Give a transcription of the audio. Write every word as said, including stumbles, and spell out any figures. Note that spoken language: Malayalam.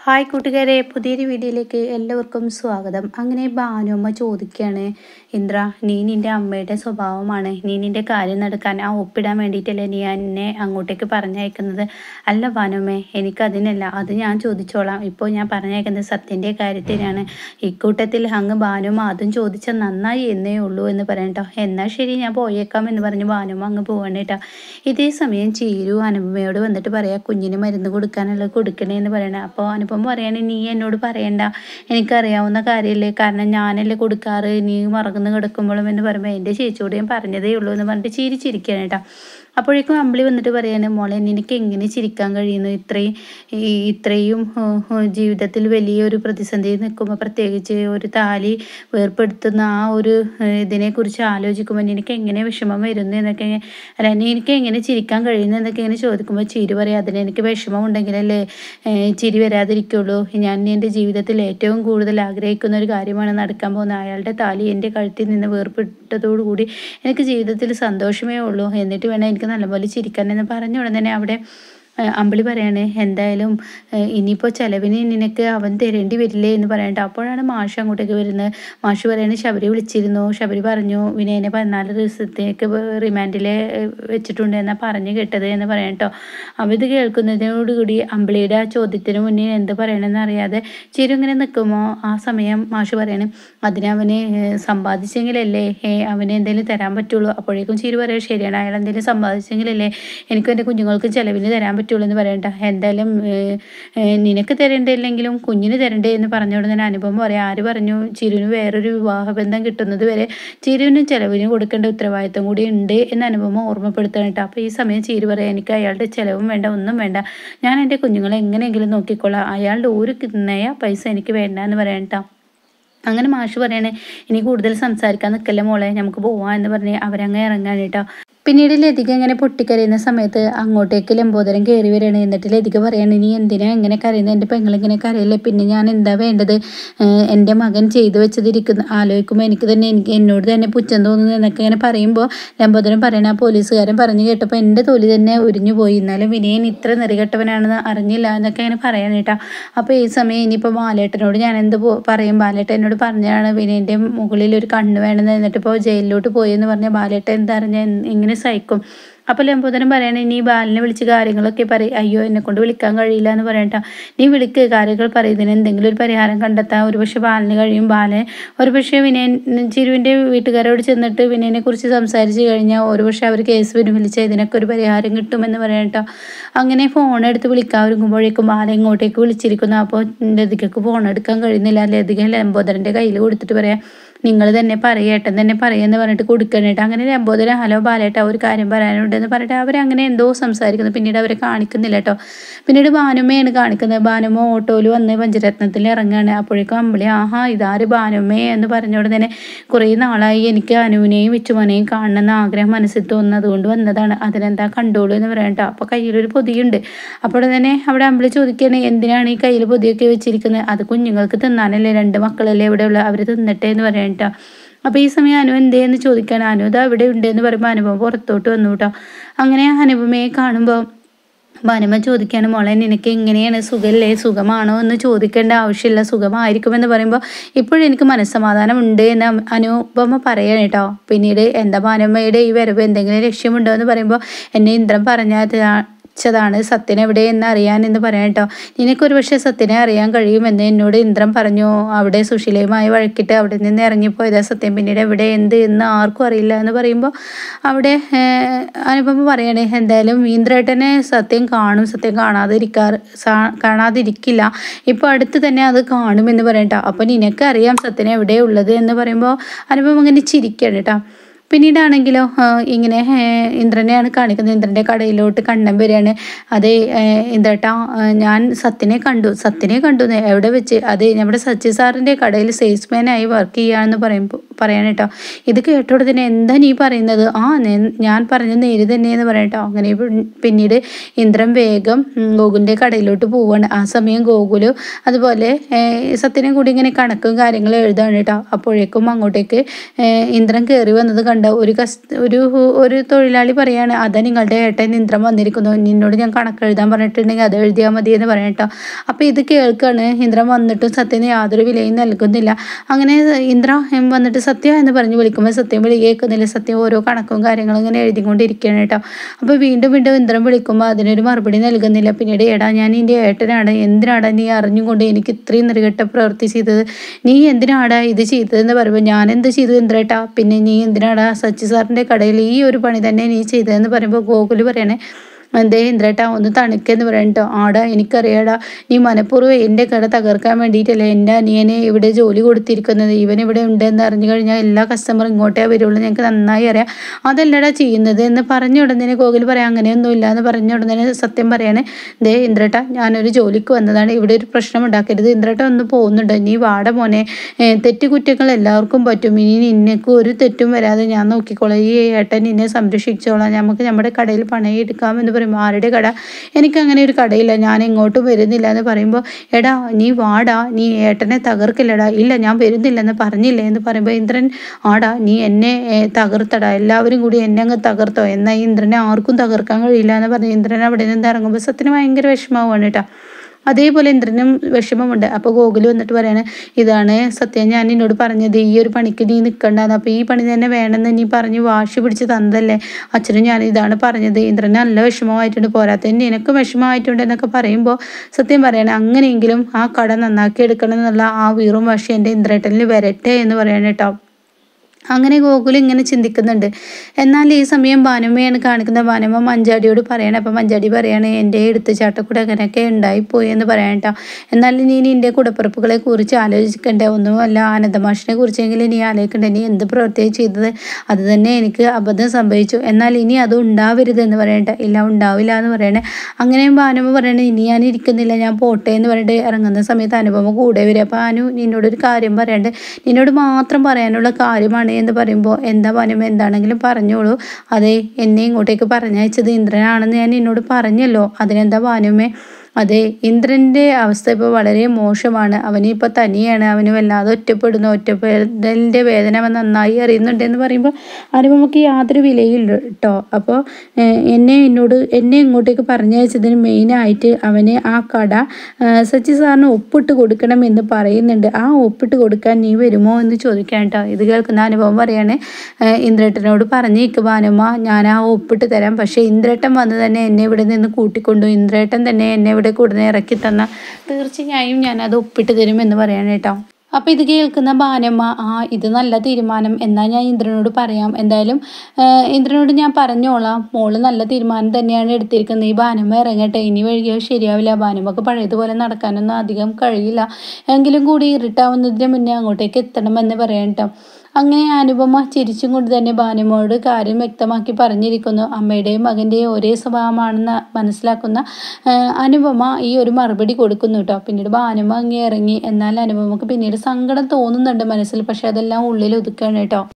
ഹായ് കൂട്ടുകാരെ, പുതിയൊരു വീഡിയോയിലേക്ക് എല്ലാവർക്കും സ്വാഗതം. അങ്ങനെ ഭാനുമ്മ ചോദിക്കുകയാണ്, ഇന്ദ്ര, നീ നിൻ്റെ അമ്മയുടെ സ്വഭാവമാണ്, നീ നിൻ്റെ കാര്യം നടക്കാൻ ആ ഒപ്പിടാൻ വേണ്ടിയിട്ടല്ലേ നീ എന്നെ അങ്ങോട്ടേക്ക് പറഞ്ഞയക്കുന്നത്? അല്ല ഭാനുമ്മേ, എനിക്കതിനല്ല, അത് ഞാൻ ചോദിച്ചോളാം. ഇപ്പോൾ ഞാൻ പറഞ്ഞയക്കുന്നത് സത്യൻ്റെ കാര്യത്തിനാണ്. ഇക്കൂട്ടത്തിൽ അങ്ങ് ഭാനുമ്മ അതും ചോദിച്ചാൽ നന്നായി എന്നേ ഉള്ളൂ എന്ന് പറയട്ടോ. എന്നാൽ ശരി, ഞാൻ പോയേക്കാം എന്ന് പറഞ്ഞ് ഭാനുമ്മ അങ്ങ് പോകണം കേട്ടോ. ഇതേ സമയം ചീരു അനുപമയോട് വന്നിട്ട് പറയാം, കുഞ്ഞിന് മരുന്ന് കൊടുക്കാനുള്ളത് കൊടുക്കണേ എന്ന് പറയണേ. അപ്പോൾ അനുപമ പറയണേ, നീ എന്നോട് പറയണ്ട, എനിക്കറിയാവുന്ന കാര്യമല്ലേ, കാരണം ഞാനല്ലേ കൊടുക്കാറ്, നീ മറന്ന് കിടക്കുമ്പോഴും എന്ന് പറയുമ്പോൾ എൻ്റെ ചേച്ചിയോട് ഞാൻ പറഞ്ഞതേ ഉള്ളൂ എന്ന് പറഞ്ഞിട്ട് ചിരിച്ചിരിക്കുകയാണ് കേട്ടോ. അപ്പോഴേക്കും അമ്പിളി വന്നിട്ട് പറയാണ്, മോളെ നിനക്ക് എങ്ങനെ ചിരിക്കാൻ കഴിയുന്നു? ഇത്രയും ഇത്രയും ജീവിതത്തിൽ വലിയൊരു പ്രതിസന്ധി നിൽക്കുമ്പോൾ, പ്രത്യേകിച്ച് ഒരു താലി വേർപ്പെടുത്തുന്ന ആ ഒരു ഇതിനെക്കുറിച്ച് ആലോചിക്കുമ്പോൾ നിനക്ക് എങ്ങനെ വിഷമം വരുന്നു എന്നൊക്കെ, അല്ല എനിക്ക് എങ്ങനെ ചിരിക്കാൻ കഴിയുന്നു എന്നൊക്കെ ഇങ്ങനെ ചോദിക്കുമ്പോൾ ചിരി പറയാം, അതിന് എനിക്ക് വിഷമം ഉണ്ടെങ്കിലല്ലേ ചിരി വരാതിരിക്കുള്ളൂ. ഞാൻ എൻ്റെ ജീവിതത്തിൽ ഏറ്റവും കൂടുതൽ ആഗ്രഹിക്കുന്ന ഒരു കാര്യമാണ് നടക്കാൻ പോകുന്നത്. അയാളുടെ താലി എൻ്റെ കഴുത്തിൽ നിന്ന് വേർപ്പെട്ടതോടുകൂടി എനിക്ക് ജീവിതത്തിൽ സന്തോഷമേ ഉള്ളൂ. എന്നിട്ട് വേണം എനിക്ക് നല്ലപോലെ ചിരിക്കാൻ എന്ന് പറഞ്ഞ ഉടനെ തന്നെ അവിടെ അമ്പിളി പറയാണ്, എന്തായാലും ഇനിയിപ്പോൾ ചിലവിന് നിനക്ക് അവൻ തരേണ്ടി വരില്ലേ എന്ന് പറയണ്ട. അപ്പോഴാണ് മാഷ് അങ്ങോട്ടേക്ക് വരുന്നത്. മാഷ് പറയുന്നത്, ശബരി വിളിച്ചിരുന്നു, ശബരി പറഞ്ഞു വിനയനെ പതിനാല് ദിവസത്തേക്ക് റിമാൻഡിൽ വെച്ചിട്ടുണ്ട് എന്നാണ് പറഞ്ഞു കേട്ടത് എന്ന് പറയാം കേട്ടോ. അപ്പോൾ ഇത് കേൾക്കുന്നതിനോടുകൂടി അമ്പിളിയുടെ ആ ചോദ്യത്തിന് മുന്നിൽ എന്ത് പറയണമെന്ന് അറിയാതെ ചിരു ഇങ്ങനെ നിൽക്കുമ്പോൾ ആ സമയം മാഷ് പറയണം, അതിനവന് സമ്പാദിച്ചെങ്കിലല്ലേ അവന് എന്തെങ്കിലും തരാൻ പറ്റുള്ളൂ. അപ്പോഴേക്കും ചിരു പറയാം, ശരിയാണ്, അയാൾ എന്തെങ്കിലും സമ്പാദിച്ചെങ്കിലല്ലേ എനിക്കും എൻ്റെ കുഞ്ഞുങ്ങൾക്ക് ചിലവിന് തരാൻ പറ്റുള്ളൂ എന്ന് പറയണ്ട. എന്തായാലും നിനക്ക് തരേണ്ടില്ലെങ്കിലും കുഞ്ഞിന് തരണ്ടേ എന്ന് പറഞ്ഞുകൊണ്ട് തന്നെ അനുപമ പറയാം, ആര് പറഞ്ഞു ചിരുവിന് വേറൊരു വിവാഹബന്ധം കിട്ടുന്നത് വരെ ചിരുവിനും ചിലവിന് കൊടുക്കേണ്ട ഉത്തരവാദിത്വം കൂടി ഉണ്ട് എന്ന് അനുപമ ഓർമ്മപ്പെടുത്തണം കേട്ടോ. അപ്പോൾ ഈ സമയം ചിരു പറയാം, എനിക്ക് അയാളുടെ ചിലവും വേണ്ട, ഒന്നും വേണ്ട, ഞാൻ എൻ്റെ കുഞ്ഞുങ്ങളെ എങ്ങനെയെങ്കിലും നോക്കിക്കോളാം, അയാളുടെ ഒരു നയ പൈസ എനിക്ക് വേണ്ട എന്ന് പറയാം കേട്ടോ. അങ്ങനെ മാഷ് പറയണേ, ഇനി കൂടുതൽ സംസാരിക്കാൻ നിൽക്കല്ലേ മോളെ, നമുക്ക് പോവാം എന്ന് പറഞ്ഞ് അവരങ്ങ് ഇറങ്ങാൻ കേട്ടോ. പിന്നീട് ലതിക ഇങ്ങനെ പൊട്ടിക്കരയുന്ന സമയത്ത് അങ്ങോട്ടേക്ക് ലംബോദരൻ കയറി വരികയാണ്. എന്നിട്ട് ലതിക പറയാണ്, നീ എന്തിനാ എങ്ങനെ കരയുന്നത്? എൻ്റെ പെങ്ങളിങ്ങനെ കരയല്ലേ, പിന്നെ ഞാൻ എന്താ വേണ്ടത്? എൻ്റെ മകൻ ചെയ്തു വെച്ചതിരിക്കുന്ന ആലോചിക്കുമ്പോൾ എനിക്ക് തന്നെ എനിക്ക് എന്നോട് തന്നെ പുച്ഛം തോന്നുന്നു എന്നൊക്കെ ഇങ്ങനെ പറയുമ്പോൾ ലംബോദരൻ പറയണ, ആ പോലീസുകാരൻ പറഞ്ഞു കേട്ടപ്പോൾ എൻ്റെ തൊലി തന്നെ ഉരിഞ്ഞു പോയി, എന്നാലും വിനയൻ ഇത്ര നെറികെട്ടവനാണെന്ന് അറിഞ്ഞില്ല എന്നൊക്കെ ഇങ്ങനെ പറയാൻ കേട്ടോ. അപ്പോൾ ഈ സമയം ഇനിയിപ്പോൾ ബാലേട്ടനോട് ഞാൻ എന്ത് പറയും? ബാലേട്ടൻ എന്നോട് പറഞ്ഞാണ് വിനയൻ്റെ മുകളിൽ ഒരു കണ്ണ് വേണമെന്ന്, എന്നിട്ട് ഇപ്പോൾ ജയിലിലോട്ട് പോയി എന്ന് പറഞ്ഞാൽ ബാലേട്ടൻ എന്താ അറിഞ്ഞാൽ ഇങ്ങനെ സഹിക്കും. അപ്പോൾ ലംബോദരൻ പറയണേ, നീ ബാലിനെ വിളിച്ച് കാര്യങ്ങളൊക്കെ പറയും. അയ്യോ, എന്നെ കൊണ്ട് വിളിക്കാൻ കഴിയില്ല എന്ന് പറയട്ടോ. നീ വിളിക്ക്, കാര്യങ്ങൾ പറയും, ഇതിന് എന്തെങ്കിലും ഒരു പരിഹാരം കണ്ടെത്താൻ ഒരുപക്ഷെ ബാലിന് കഴിയും. ബാലൻ ഒരുപക്ഷെ വിനയൻ ചിരുവിൻ്റെ വീട്ടുകാരോട് ചെന്നിട്ട് വിനയനെ കുറിച്ച് സംസാരിച്ച് കഴിഞ്ഞാൽ ഒരുപക്ഷെ അവർ കേസ് പിൻവലിച്ചാൽ ഇതിനൊക്കെ ഒരു പരിഹാരം കിട്ടുമെന്ന് പറയട്ടോ. അങ്ങനെ ഫോൺ എടുത്ത് വിളിക്കാൻ ഒരുങ്ങുമ്പോഴേക്കും ബാല ഇങ്ങോട്ടേക്ക് വിളിച്ചിരിക്കുന്നു. അപ്പോൾ ലതികക്ക് ഫോൺ എടുക്കാൻ കഴിയുന്നില്ല. ലതിക ലംബോദരൻ്റെ കയ്യിൽ കൊടുത്തിട്ട് പറയാം, നിങ്ങൾ തന്നെ പറയുക, ഏട്ടൻ തന്നെ പറയുമെന്ന് പറഞ്ഞിട്ട് കൊടുക്കണേട്ടോ. അങ്ങനെ ലംബോദരൻ, ഹലോ ബാലേട്ട, ഒരു കാര്യം പറയാനുണ്ടെന്ന് പറഞ്ഞിട്ട് അവരങ്ങനെ എന്തോ സംസാരിക്കുന്നു. പിന്നീട് അവരെ കാണിക്കുന്നില്ല കേട്ടോ. പിന്നീട് ഭാനുമ്മയാണ് കാണിക്കുന്നത്. ഭാനുമ്മ ഓട്ടോയിൽ വന്ന് പഞ്ചരത്നത്തിൽ ഇറങ്ങുകയാണ്. അപ്പോഴേക്കും അമ്പിളി, ആഹാ ഇതാര് ഭാനുമ്മേ എന്ന് പറഞ്ഞോട് തന്നെ, കുറേ നാളായി എനിക്ക് അനുവിനെയും വിച്ചുമനെയും കാണണമെന്ന് ആഗ്രഹം മനസ്സിൽ തോന്നുന്നത് കൊണ്ട് വന്നതാണ്, അതിനെന്താ കണ്ടോളൂ എന്ന് പറയാം കേട്ടോ. അപ്പോൾ കയ്യിലൊരു പൊതിയുണ്ട്. അപ്പോൾ തന്നെ അവിടെ അമ്പിളി ചോദിക്കുകയാണ്, എന്തിനാണ് ഈ കയ്യിൽ പൊതിയൊക്കെ വെച്ചിരിക്കുന്നത്? അത് കുഞ്ഞുങ്ങൾക്ക് തിന്നാനല്ലേ, രണ്ട് മക്കളല്ലേ ഇവിടെ ഉള്ള, അവർ തിന്നട്ടെ എന്ന് പറയാം കേട്ടോ. അപ്പോൾ ഈ സമയം അനു എന്തേന്ന് ചോദിക്കാൻ, അനു ഇതാ ഇവിടെ ഉണ്ടെന്ന് പറയുമ്പോൾ അനുപമ പുറത്തോട്ട് വന്നു കേട്ടോ. അങ്ങനെ അനുപമയെ കാണുമ്പോൾ ഭാനുമ്മ ചോദിക്കുകയാണ്, മോളെ നിനക്ക് എങ്ങനെയാണ്, സുഖമല്ലേ, സുഖമാണോ എന്ന് ചോദിക്കേണ്ട ആവശ്യമില്ല, സുഖമായിരിക്കുമെന്ന് പറയുമ്പോൾ ഇപ്പോഴെനിക്ക് മനസ്സമാധാനം ഉണ്ട് എന്ന് അനുപമ പറയാണ് കേട്ടോ. പിന്നീട് എന്താ ഭാനുമ്മയുടെ ഈ വരവ് എന്തെങ്കിലും ലക്ഷ്യമുണ്ടോ എന്ന് പറയുമ്പോൾ, എന്നെ ഇന്ദ്രൻ പറഞ്ഞാൽ ാണ് സത്യൻ എവിടെയെന്ന് അറിയാൻ എന്ന് പറയാം കേട്ടോ. നിനക്കൊരു പക്ഷേ സത്യനെ അറിയാൻ കഴിയുമെന്ന് എന്നോട് ഇന്ദ്രൻ പറഞ്ഞു. അവിടെ സുശീലയുമായി വഴക്കിട്ട് അവിടെ നിന്ന് ഇറങ്ങിപ്പോയതാ സത്യം, പിന്നീട് എവിടെ എന്ത് എന്ന് ആർക്കും അറിയില്ല എന്ന് പറയുമ്പോൾ അവിടെ അനുപമ പറയണേ, എന്തായാലും ഇന്ദ്രേട്ടനെ സത്യം കാണും, സത്യം കാണാതിരിക്കാറ് കാണാതിരിക്കില്ല, ഇപ്പോൾ അടുത്ത് തന്നെ അത് കാണുമെന്ന് പറയാം കേട്ടോ. അപ്പോൾ നിനക്കറിയാം സത്യനെ എവിടെയുള്ളത് എന്ന് പറയുമ്പോൾ അനുപമ ഇങ്ങനെ ചിരിക്കുകയാണ് കേട്ടോ. പിന്നീടാണെങ്കിലോ ഇങ്ങനെ ഇന്ദ്രനെയാണ് കാണിക്കുന്നത്. ഇന്ദ്രൻ്റെ കടയിലോട്ട് കണ്ണൻ വരികയാണ്. അതെ ഇന്ദ്രേട്ടാ, ഞാൻ സത്യനെ കണ്ടു. സത്യനെ കണ്ടു എവിടെ വെച്ച്? അതെ നമ്മുടെ സച്ചി സാറിൻ്റെ കടയിൽ സെയിൽസ്മാനായി വർക്ക് ചെയ്യുകയാണെന്ന് പറയുമ്പോൾ പറയാൻ കേട്ടോ. ഇത് കേട്ടോടെ തന്നെ എന്താ നീ പറയുന്നത്? ആ ഞാൻ പറഞ്ഞത് നേര് തന്നെയെന്ന് പറയാം കേട്ടോ. അങ്ങനെ പിന്നീട് ഇന്ദ്രൻ വേഗം ഗോകുലിൻ്റെ കടയിലോട്ട് പോവുകയാണ്. ആ സമയം ഗോകുലും അതുപോലെ സത്യനും കൂടി ഇങ്ങനെ കണക്കും കാര്യങ്ങളും എഴുതാണ് കേട്ടോ. അപ്പോഴേക്കും അങ്ങോട്ടേക്ക് ഇന്ദ്രൻ കയറി വന്നത് കണ്ട ഒരു കസ് ഒരു ഒരു തൊഴിലാളി പറയാണ്, അതാ നിങ്ങളുടെ ഏട്ടൻ ഇന്ദ്രൻ വന്നിരിക്കുന്നു, നിന്നോട് ഞാൻ കണക്ക് എഴുതാൻ പറഞ്ഞിട്ടുണ്ടെങ്കിൽ അത് എഴുതിയാൽ മതി എന്ന് പറയാം കേട്ടോ. അപ്പോൾ ഇത് കേൾക്കാണ്. ഇന്ദ്രൻ വന്നിട്ടും സത്യന് യാതൊരു വിലയും നൽകുന്നില്ല. അങ്ങനെ ഇന്ദ്രൻ വന്നിട്ട് സത്യ എന്ന് പറഞ്ഞ് വിളിക്കുമ്പോൾ സത്യം വിളി കേൾക്കുന്നില്ല. സത്യം ഓരോ കണക്കും കാര്യങ്ങളും ഇങ്ങനെ എഴുതിക്കൊണ്ടിരിക്കുകയാണ് കേട്ടോ. അപ്പോൾ വീണ്ടും വീണ്ടും ഇന്ദ്രൻ വിളിക്കുമ്പോൾ അതിനൊരു മറുപടി നൽകുന്നില്ല. പിന്നീട് എടാ ഞാൻ നിൻ്റെ ഏട്ടനാണ്, എന്തിനാടാ നീ അറിഞ്ഞുകൊണ്ട് എനിക്ക് ഇത്രയും നെറുകെട്ട പ്രവൃത്തി ചെയ്തത്? നീ എന്തിനാടാ ഇത് ചെയ്തതെന്ന് പറയുമ്പോൾ ഞാൻ എന്ത് ചെയ്തു ഇന്ദ്രേട്ടാ? പിന്നെ നീ എന്തിനാടാ സച്ചി സാറിൻ്റെ കടയിൽ ഈ ഒരു പണി തന്നെ നീ ചെയ്തതെന്ന് പറയുമ്പോൾ ഗോകുൽ പറയണേ, എന്തേ ഇന്ദ്രേട്ടാ ഒന്ന് തണുക്കെന്ന് പറയട്ടോ. ആടാ എനിക്കറിയാടാ, നീ മനഃപൂർവ്വം എൻ്റെ കട തകർക്കാൻ വേണ്ടിയിട്ടല്ലേ എൻ്റെ അനിയനെ ഇവിടെ ജോലി കൊടുത്തിരിക്കുന്നത്. ഇവൻ ഇവിടെ ഉണ്ടെന്ന് അറിഞ്ഞു കഴിഞ്ഞാൽ എല്ലാ കസ്റ്റമറും ഇങ്ങോട്ടേ വരുള്ളൂ, ഞങ്ങൾക്ക് നന്നായി അറിയാം. അതല്ലടാ ചെയ്യുന്നത് എന്ന് പറഞ്ഞ ഉടനെ ഗോകുൽ പറയാം അങ്ങനെയൊന്നുമില്ല എന്ന് പറഞ്ഞ ഉടനെ സത്യം പറയാണ്, ദേ ഇന്ദ്രേട്ടാ ഞാനൊരു ജോലിക്ക് വന്നതാണ്, ഇവിടെ ഒരു പ്രശ്നം ഉണ്ടാക്കരുത്. ഇന്ദ്രേട്ട ഒന്ന് പോകുന്നുണ്ട്, നീ വാട മോനെ, തെറ്റുകുറ്റങ്ങൾ എല്ലാവർക്കും പറ്റും, ഇനി നിനക്ക് ഒരു തെറ്റും വരാതെ ഞാൻ നോക്കിക്കോളാം, ഈ ഏട്ടൻ നിന്നെ സംരക്ഷിച്ചോളാം, നമുക്ക് നമ്മുടെ കടയിൽ പണയം എടുക്കാമെന്ന് പറയുമ്പോൾ ആരുടെ കട? എനിക്ക് അങ്ങനെ ഒരു കടയില്ല, ഞാൻ എങ്ങോട്ടും വരുന്നില്ല എന്ന് പറയുമ്പോൾ എടാ നീ വാടാ, നീ ഏട്ടനെ തകർക്കില്ലടാ. ഇല്ല ഞാൻ വരുന്നില്ലെന്ന് പറഞ്ഞില്ലേ എന്ന് പറയുമ്പോൾ ഇന്ദ്രൻ ആടാ നീ എന്നെ തകർത്തടാ, എല്ലാവരും കൂടി എന്നെ അങ്ങ് തകർത്തോ, എന്നാൽ ഇന്ദ്രനെ ആർക്കും തകർക്കാൻ കഴിയില്ല എന്ന് പറഞ്ഞ് ഇന്ദ്രൻ അവിടെ നിന്ന് ഇറങ്ങുമ്പോൾ സത്യന് ഭയങ്കര വിഷമമാണ് കേട്ടോ. അതേപോലെ ഇന്ദ്രനും വിഷമമുണ്ട്. അപ്പോൾ ഗോകുൽ വന്നിട്ട് പറയാണ്, ഇതാണ് സത്യം ഞാൻ എന്നോട് പറഞ്ഞത്, ഈ ഒരു പണിക്ക് നീ നിൽക്കണ്ടെന്ന്, അപ്പോൾ ഈ പണി തന്നെ വേണമെന്ന് നീ പറഞ്ഞ് വാശി പിടിച്ച് തന്നതല്ലേ അച്ഛനും, ഞാൻ ഇതാണ് പറഞ്ഞത്. ഇന്ദ്രന് നല്ല വിഷമമായിട്ടുണ്ട്, പോരാത്തതിന് നിനക്ക് വിഷമമായിട്ടുണ്ട് എന്നൊക്കെ പറയുമ്പോൾ സത്യം പറയണേ, അങ്ങനെയെങ്കിലും ആ കട നന്നാക്കി എടുക്കണം എന്നുള്ള ആ വീറും വാശി എൻ്റെ ഇന്ദ്രേട്ടനിൽ വരട്ടെ എന്ന് പറയണം കേട്ടോ. അങ്ങനെ ഗോകുൽ ഇങ്ങനെ ചിന്തിക്കുന്നുണ്ട്. എന്നാൽ ഈ സമയം ഭാനുമ്മയാണ് കാണിക്കുന്നത്. ഭാനുമ്മ മഞ്ചാടിയോട് പറയണം. അപ്പം മഞ്ചാടി പറയാണ്, എൻ്റെ എടുത്തുചാട്ടക്കൂടെ അങ്ങനെയൊക്കെ ഉണ്ടായിപ്പോയി എന്ന് പറയാൻ കേട്ടോ. എന്നാൽ നീ നിൻ്റെ കൂടപ്പിറപ്പുകളെ കുറിച്ച് ആലോചിക്കണ്ടേ, ഒന്നുമല്ല ആനന്ദമാഷിനെ കുറിച്ചെങ്കിലും നീ ആലോചിക്കണ്ടേ, നീ എന്ത് പ്രവൃത്തിയാണ് ചെയ്തത്, അത് തന്നെ എനിക്ക് അബദ്ധം സംഭവിച്ചു, എന്നാൽ ഇനി അത് ഉണ്ടാവരുത് എന്ന് പറയട്ടെ. ഇല്ല ഉണ്ടാവില്ല എന്ന് പറയണേ. അങ്ങനെയും ഭാനുമ്മ പറയണേ, ഇനി ഞാൻ ഇരിക്കുന്നില്ല, ഞാൻ പോട്ടെ എന്ന് പറഞ്ഞിട്ട് ഇറങ്ങുന്ന സമയത്ത് അനുപമ കൂടെ വരിക. അപ്പോൾ അനു നിന്നോടൊരു കാര്യം പറയണ്ടേ, നിന്നോട് മാത്രം പറയാനുള്ള കാര്യമാണ് എന്ന് പറയുമ്പോൾ എന്താ ഭാനുമ്മ, എന്താണെങ്കിലും പറഞ്ഞോളൂ. അതെ എന്നെ ഇങ്ങോട്ടേക്ക് പറഞ്ഞയച്ചത് ഇന്ദ്രനാണെന്ന് ഞാൻ എന്നോട് പറഞ്ഞല്ലോ, അതിനെന്താ ഭാനുമ്മേ? അതെ ഇന്ദ്രൻ്റെ അവസ്ഥ ഇപ്പോൾ വളരെ മോശമാണ്, അവനിപ്പോൾ തനിയാണ്, അവന് വല്ലാതെ ഒറ്റപ്പെടുന്നു, ഒറ്റപ്പെടലിൻ്റെ വേദന അവൻ നന്നായി അറിയുന്നുണ്ട് എന്ന് പറയുമ്പോൾ അനുപമയ്ക്ക് യാതൊരു വിലയില്ല കേട്ടോ. അപ്പോൾ എന്നെ എന്നോട് എന്നെ ഇങ്ങോട്ടേക്ക് പറഞ്ഞയച്ചതിന് മെയിനായിട്ട് അവന് ആ കട സച്ചി സാറിന് ഒപ്പിട്ട് കൊടുക്കണം എന്ന് പറയുന്നുണ്ട്, ആ ഒപ്പിട്ട് കൊടുക്കാൻ നീ വരുമോ എന്ന് ചോദിക്കാൻ കേട്ടോ. ഇത് കേൾക്കുന്ന അനുഭവം പറയാണ്, ഇന്ദ്രേട്ടനോട് പറഞ്ഞേക്ക് ഭാനുമ്മ, ഞാൻ ആ ഒപ്പിട്ട് തരാം, പക്ഷേ ഇന്ദ്രേട്ടൻ വന്ന് തന്നെ എന്നെ ഇവിടെ നിന്ന് കൂട്ടിക്കൊണ്ടു, ഇന്ദ്രേട്ടൻ തന്നെ എന്നെ ഇവിടെ കൂടുതൽ ഇറക്കി തന്ന തീർച്ചയായും ഞാൻ അത് ഒപ്പിട്ട് തരും എന്ന് പറയാൻ കേട്ടോ. അപ്പോൾ ഇത് കേൾക്കുന്ന ഭാനുമ്മ, ആ ഇത് നല്ല തീരുമാനം, എന്നാൽ ഞാൻ ഇന്ദ്രനോട് പറയാം, എന്തായാലും ഇന്ദ്രനോട് ഞാൻ പറഞ്ഞോളാം, മോള് നല്ല തീരുമാനം തന്നെയാണ് എടുത്തിരിക്കുന്നത്, ഈ ഭാനുമ്മ ഇറങ്ങട്ടെ, ഇനി വഴിയോ ശരിയാവില്ല, ഭാനുമ്മക്ക് പഴയതുപോലെ നടക്കാനൊന്നും അധികം കഴിയില്ല, എങ്കിലും കൂടി ഇരുട്ടാവുന്നതിന് മുന്നേ അങ്ങോട്ടേക്ക് എത്തണമെന്ന് പറയാം കേട്ടോ. അങ്ങനെ അനുപമ ചിരിച്ചും കൊണ്ട് തന്നെ ഭാനുമ്മയോട് കാര്യം വ്യക്തമാക്കി പറഞ്ഞിരിക്കുന്നു. അമ്മയുടെയും മകൻ്റെയും ഒരേ സ്വഭാവമാണെന്ന് മനസ്സിലാക്കുന്ന അനുപമ ഈ ഒരു മറുപടി കൊടുക്കുന്നു കേട്ടോ. പിന്നീട് ഭാനുമ്മ അങ്ങേ ഇറങ്ങി. എന്നാൽ അനുപമക്ക് പിന്നീട് സങ്കടം തോന്നുന്നുണ്ട് മനസ്സിൽ, പക്ഷെ അതെല്ലാം ഉള്ളിൽ ഒതുക്കുകയാണ് കേട്ടോ.